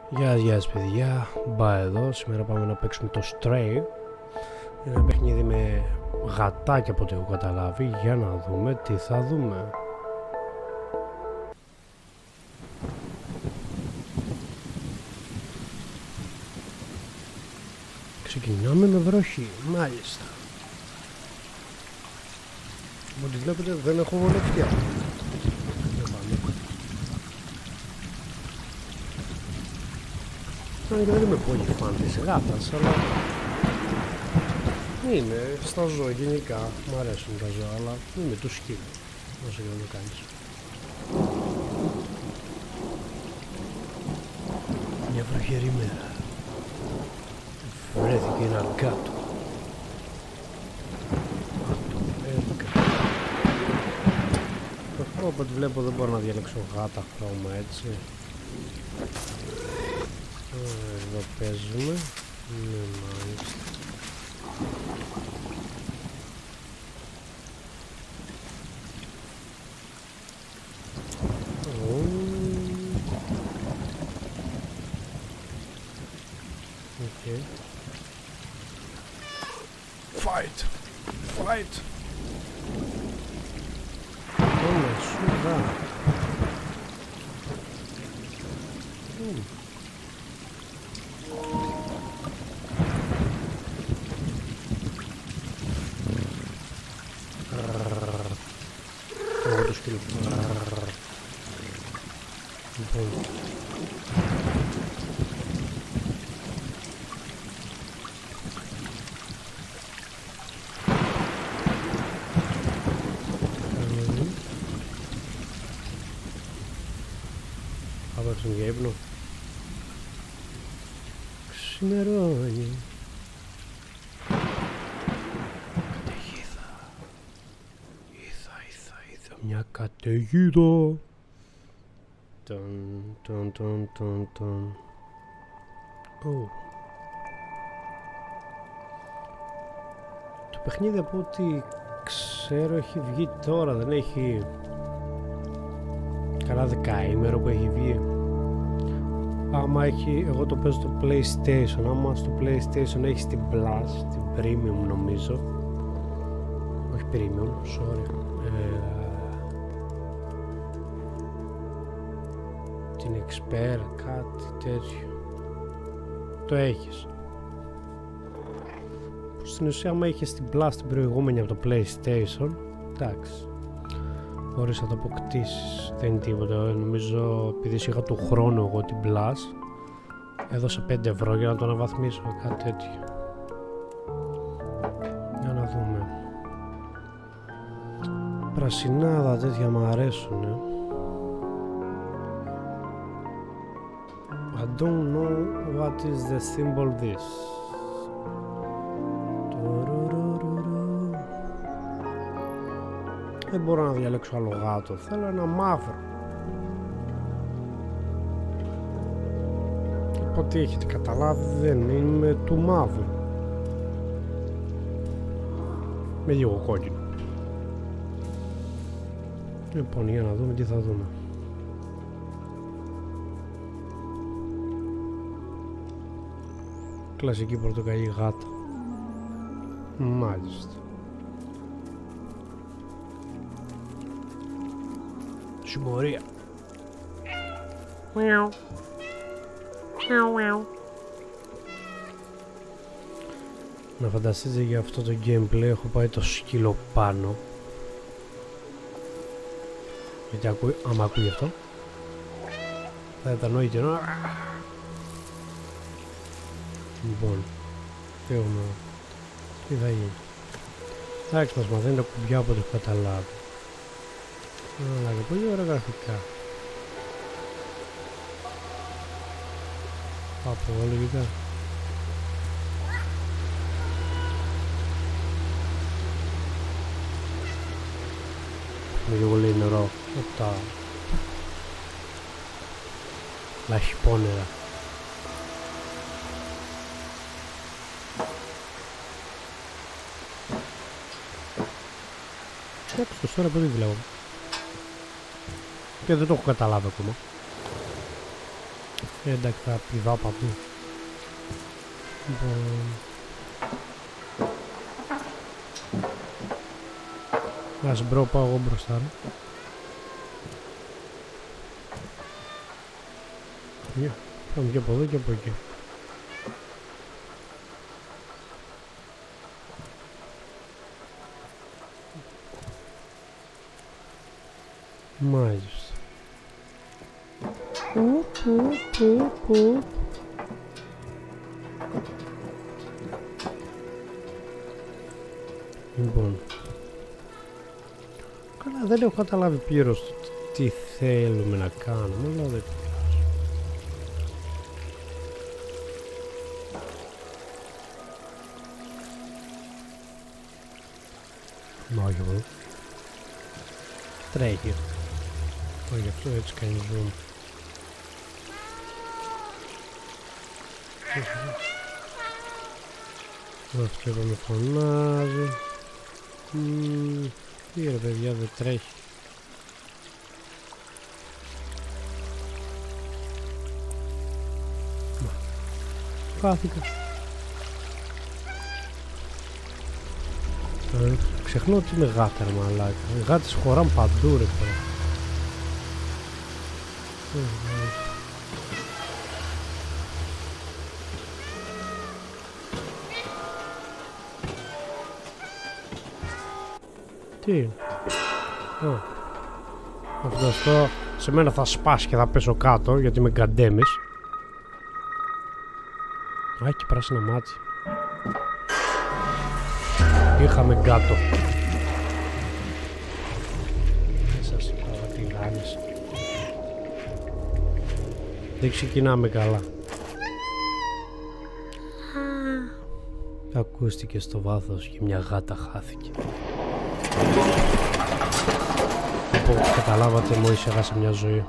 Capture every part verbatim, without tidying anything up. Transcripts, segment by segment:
Γεια γεια παιδιά, μπα εδώ. Σήμερα πάμε να παίξουμε το Stray. Είναι ένα παιχνίδι με γατάκια από ό,τι έχω καταλάβει. Για να δούμε τι θα δούμε. Ξεκινάμε με βροχή, μάλιστα. Ό,τι βλέπετε δεν έχω βολευτιά. Αν και δεν είμαι πολύ φαν της γάτας, αλλά είναι στα ζώα γενικά, μου αρέσουν τα ζώα, αλλά είμαι του σκύλου, όσο και να το κάνεις. Μια βροχερή μέρα, βρέθηκε ένα γάτο. Όποτε βλέπω δεν μπορώ να διαλέξω γάτα χρώμα, έτσι. Εδώ παίζουμε. Ναι, μάλιστα. Οκ. Fight! Fight! Όλα σούδα. Εγώ το σκύλο. Λοιπόν. Θα πάρθουν για ύπνο. Ξημερώνει. Καταιγίδα. Είδα, είδα, είδα μια καταιγίδα. Τον, τον, τον, τον, τον. Oh. Το παιχνίδι από ό,τι ξέρω έχει βγει τώρα, δεν έχει καλά δεκαήμερο που έχει βγει. Άμα έχει, εγώ το παίζω στο PlayStation, άμα στο PlayStation έχει την Plus, την Premium νομίζω, όχι Premium, sorry, ε, την Expert, κάτι τέτοιο, το έχεις. Στην ουσία άμα είχες την Plus την προηγούμενη από το PlayStation, εντάξει, μπορείς να το αποκτήσεις, δεν είναι τίποτα. Νομίζω επειδή είχα του χρόνου εγώ την Plus, έδωσα πέντε ευρώ για να το αναβαθμίσω, κάτι τέτοιο. Για να δούμε. Πρασινάδα τέτοια μου αρέσουνε. I don't know what is the symbol this. Δεν μπορώ να διαλέξω άλλο γάτο, θέλω ένα μαύρο. Οπότε έχετε καταλάβει δεν είμαι του μαύρου. Με λίγο κόκκινο. Λοιπόν, για να δούμε τι θα δούμε. Κλασική πορτοκαλί γάτα. Μάλιστα. Συμμορία. Να φανταστείτε για αυτό το gameplay έχω πάει το σκύλο πάνω. Γιατί ακούει, άμα ακούει αυτό θα ήταν νόητο. Λοιπόν, τι έχουμε, τι θα γίνει. Εντάξει, μας μαθαίνει τα κουμπιά από το έχω καταλάβει. Αλλά και πολύ ωραία γραφικά. Από εδώ λογικά. Με λίγο λέει νερό από τα λαχυπόνερα. Έξω τώρα πολύ βλέπω. Και δεν το έχω καταλάβει ακόμα. Ε, εντάξει, θα πηδάω παντού. Λοιπόν... Ας μπρο, πάω εγώ μπροστά, ρε. Yeah. Πάμε και από εδώ και από εκεί. Μάλιστα. Πού, πού, πού, πού. Λοιπόν. Καλά, δεν έχω καταλάβει πλήρως τι θέλουμε να κάνουμε, αλλά δεν πειράζει. Μα όχι εδώ. Τρέχει. Όχι, αυτό έτσι κάνει zoom. Αυτό εδώ με φωνάζει. Μμμ, τι ρε παιδιά, δεν τρέχει. Χάθηκα. Ε, ξεχνώ ότι είμαι γάτα ρε μαλάκα. Οι γάτες χωράνε παντού ρε τώρα. Τι είναι? Α, αυτό, αυτό σε μένα θα σπάσει και θα πέσω κάτω γιατί είμαι γκαντέμις. Α, και πράσινα μάτια. Είχαμε γκάτο. Δεν σας είπα τι γάνεις. Δεν ξεκινάμε καλά. Ακούστηκε στο βάθος και μια γάτα χάθηκε. Όπως καταλάβατε μόλις έχασα μια ζωή.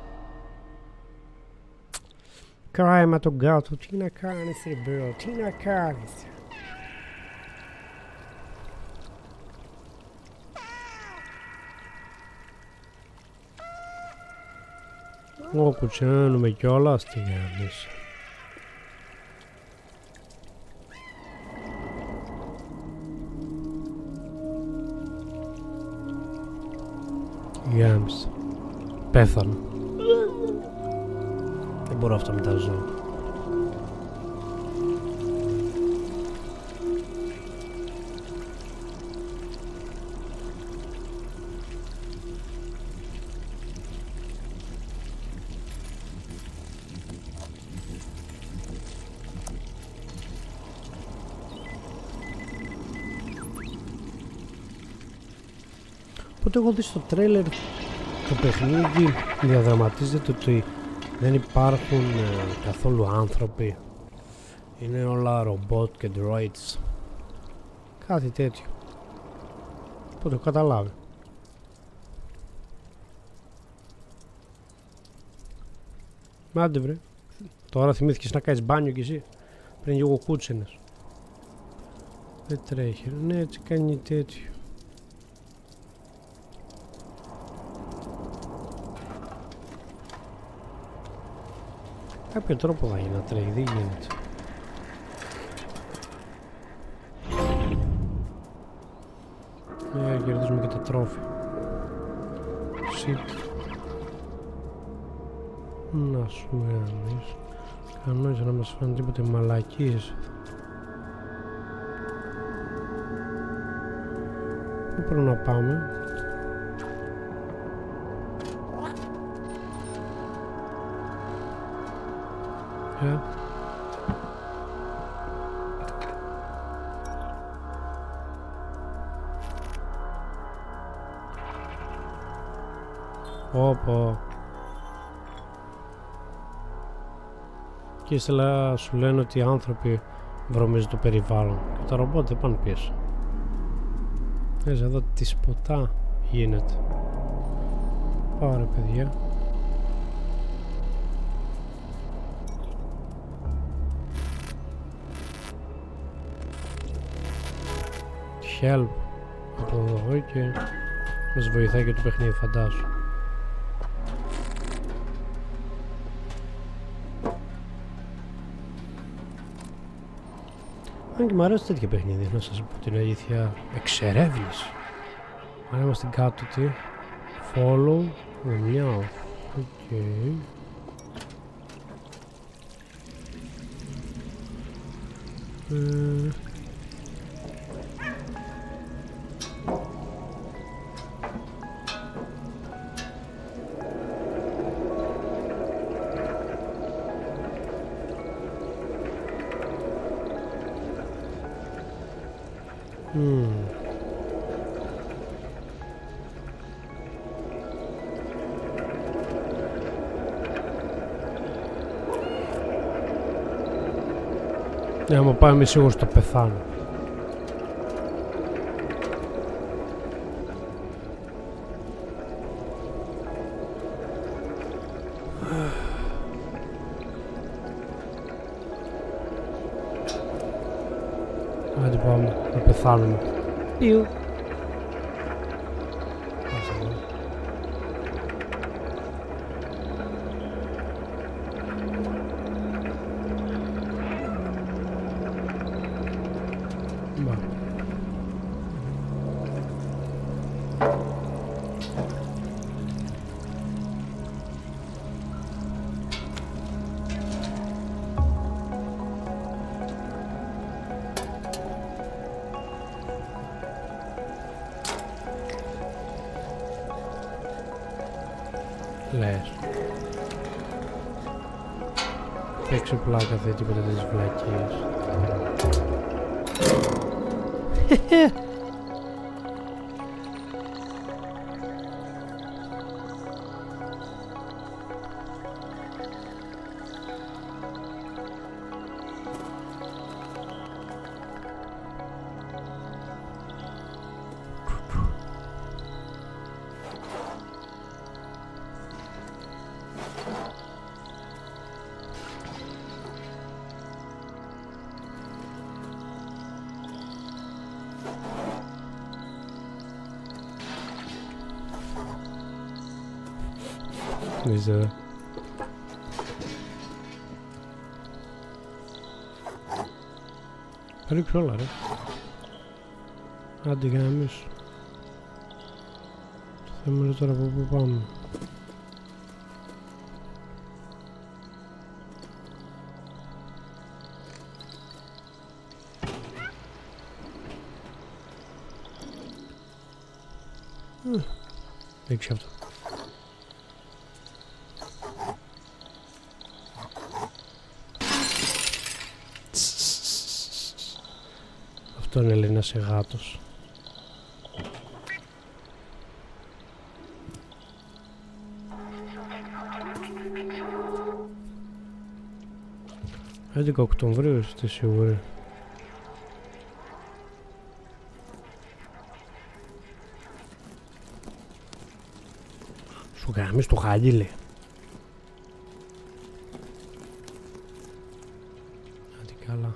Κράμα τον γάτο, τι να κάνεις ρε μπρο, τι να κάνεις. Ω, κουτσένουμε κιόλας, τι γάμισε. Γάμισε. Πέθανα. Δεν μπορώ αυτό με τα ζώα. Οπότε έχω δει στο τρέλερ το παιχνίδι διαδραματίζεται ότι δεν υπάρχουν ε, καθόλου άνθρωποι. Είναι όλα ρομπότ και droids. Κάτι τέτοιο. Οπότε έχω καταλάβει. Άντε βρε. Τώρα θυμήθηκες να κάνεις μπάνιο κι εσύ. Πριν λίγο κούτσενες. Δεν τρέχει. Ναι, έτσι κάνει τέτοιο. Κάποιο τρόπο θα γίνει να τρέχει, δεν γίνεται. Ναι, κερδίζουμε και τα τρόφι. Shit. Να σου γαμείς. Κανόνιζα να μας φάνε τίποτε μαλακίες. Πού πρέπει να πάμε? Yeah. Πω. Και ύστερα σου λένε ότι οι άνθρωποι βρωμίζουν το περιβάλλον και τα ρομπότ δεν πάνε πίσω. Θες εδώ τι σποτά γίνεται. Πάω ρε παιδιά. Help από εδώ και μας βοηθάει και το παιχνίδι, φαντάσου. Αν και μου αρέσει τέτοια παιχνίδια, να σας πω την αλήθεια. Εξερεύνηση. Αν είμαστε κάτω, τι. Follow the meow. Οκ. Ε... Mm. Ναι, άμα πάει είμαι σίγουρος το πεθάνω. Άντε πάμε, να πεθάνουμε. Ιου. Λες. Παίξε πλάκα, δεν τίποτα τις βλακίες. Diese Ρίξω όλα ρε. Άντε για να μίσου. Το θέμα είναι τώρα από πού πάμε. Ρίξει αυτό. Αυτό είναι Έλληνας σε γάτος. έντεκα Οκτωβρίου είστε σίγουροι. Σου γάμεις το χάλι. Άντε καλά.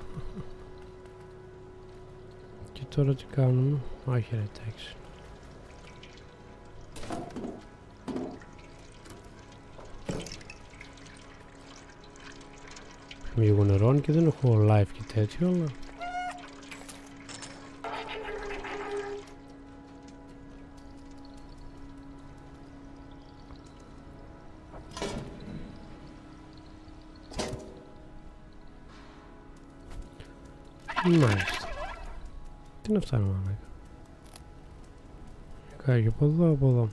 Και τώρα τι κάνουμε? Όχι ρε, εντάξει. Είμαι λίγο νερών και δεν έχω live και τέτοιο, αλλά... Μάλιστα. Τι να φτάνουμε να κάνω. Κάγει από εδώ, από εδώ.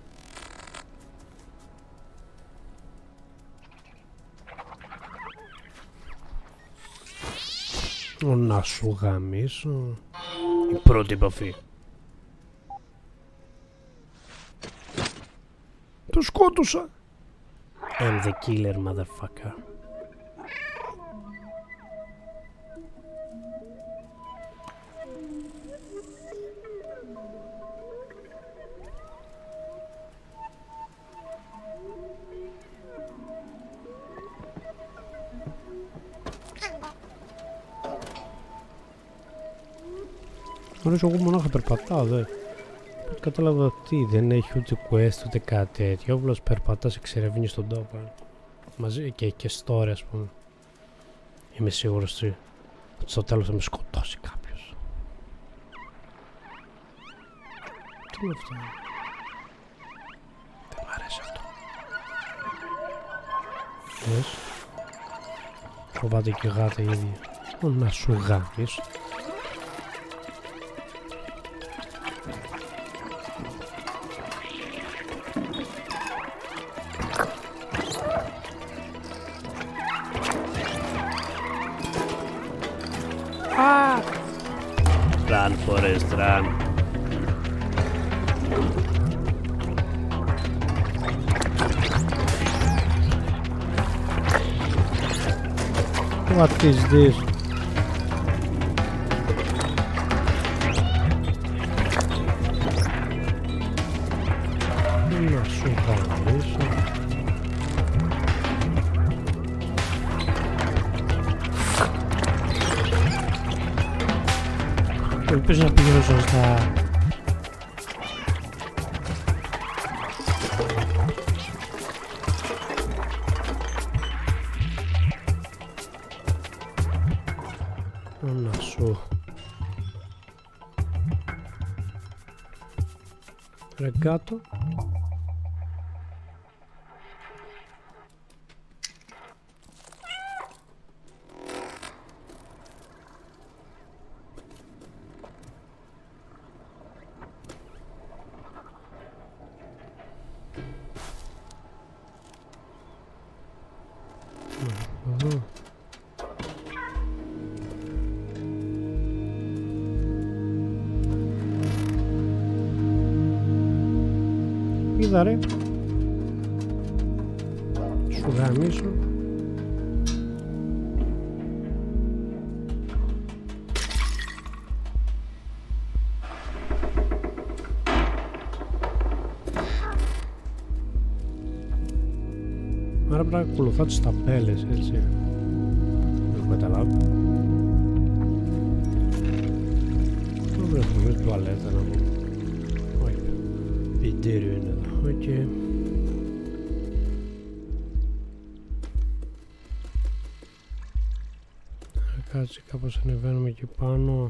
Ο, να σου γαμίσω. Η πρώτη επαφή. Το σκότωσα. I'm the killer, motherfucker. Γνωρίζω εγώ μονάχα περπατάω, δε. Οπότε κατάλαβα τι, δεν έχει ούτε quest ούτε κάτι τέτοιο. Όβλος περπατάς, εξερευνείς τον τόπο. Μαζί και, και story, ας πούμε. Είμαι σίγουρος τι. Στο τέλος θα με σκοτώσει κάποιος. Τι είναι αυτό? Δεν μ' αρέσει αυτό. Δες. Φοβάται και γάτα η ίδια. Ω, να σου γάμεις. Run, Forest, run. What is this? Να σου γαμίσω. Ελπίζω να πηγαίνω σωστά. Να σου. Ρε κάτω. Εδώ. Είδα ρε. Σου γαμίσω. Άρα πρέπει να ακολουθώ τις ταμπέλες, έτσι. Δεν έχω καταλάβει. Δεν βρεθούμε στην τουαλέτα να πω. Όχι. Πιτήριο είναι εδώ. Οκ. Okay. Κάτσε κάπως ανεβαίνουμε εκεί πάνω.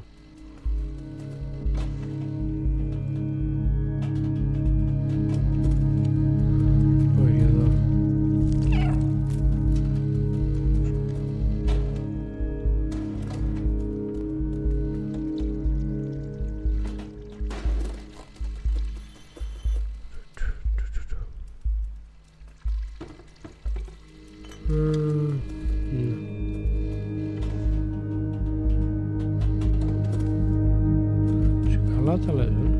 Καλά τα λες, ε.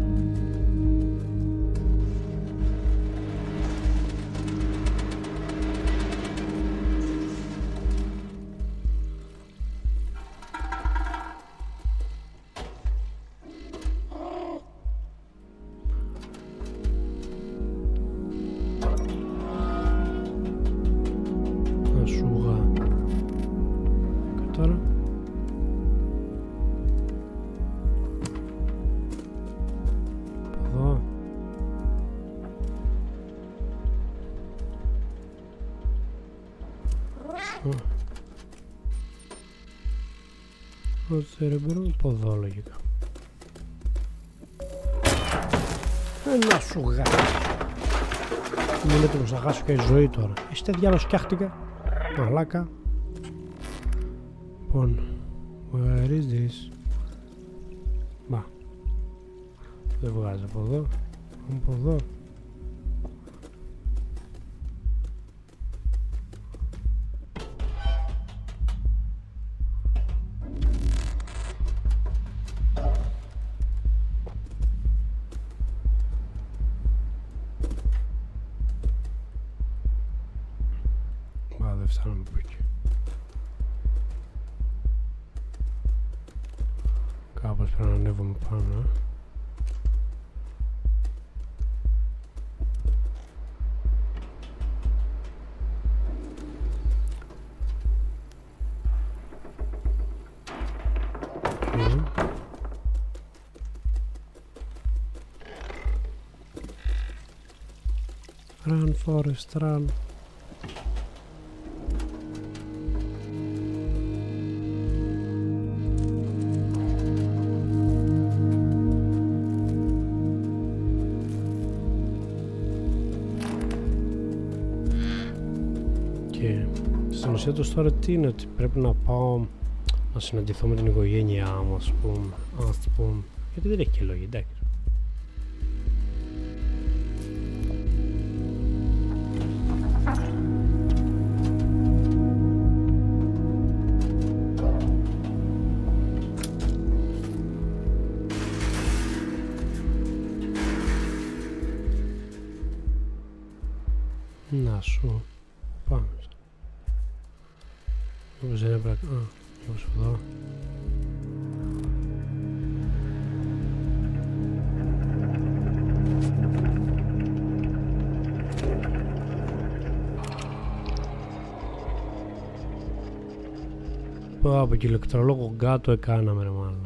Να σούγα. Και τώρα εδώ. Το τσερεμπρό από εδώ λογικά. Ένα σου γάμι. Μην έτοιμος να χάσω και η ζωή τώρα. Είστε διάλογο φτιάχτηκα. Μαλάκα. Λοιπόν. Where is this? Μπα. Δεν βγάζει από εδώ. Από εδώ. Δεν φτάνουμε από εκεί. Κάπως πρέπει να ανέβουμε πάνω. Okay. Run, Forest, run. ουσία τους τώρα τι είναι, ότι πρέπει να πάω να συναντηθώ με την οικογένειά μου, ας πούμε, ας πούμε, γιατί δεν έχει και λόγια, εντάξει. Να σου πάμε. Όπως δεν έπρεπε. Α, όπως εδώ. Πω από και ηλεκτρολόγο γκάτω έκαναμε ρε μαλάκα.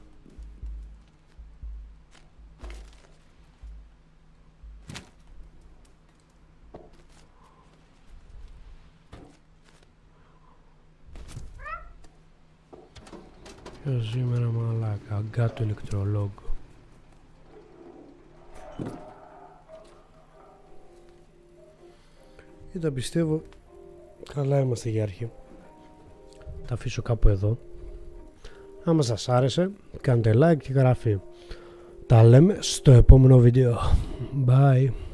Ποιος σήμερα μαλάκα, αγκάτο ηλεκτρολόγο. Κοίτα, πιστεύω καλά είμαστε για αρχή. Τα αφήσω κάπου εδώ. Άμα σας άρεσε, κάντε like και γραφή. Τα λέμε στο επόμενο βίντεο. Bye.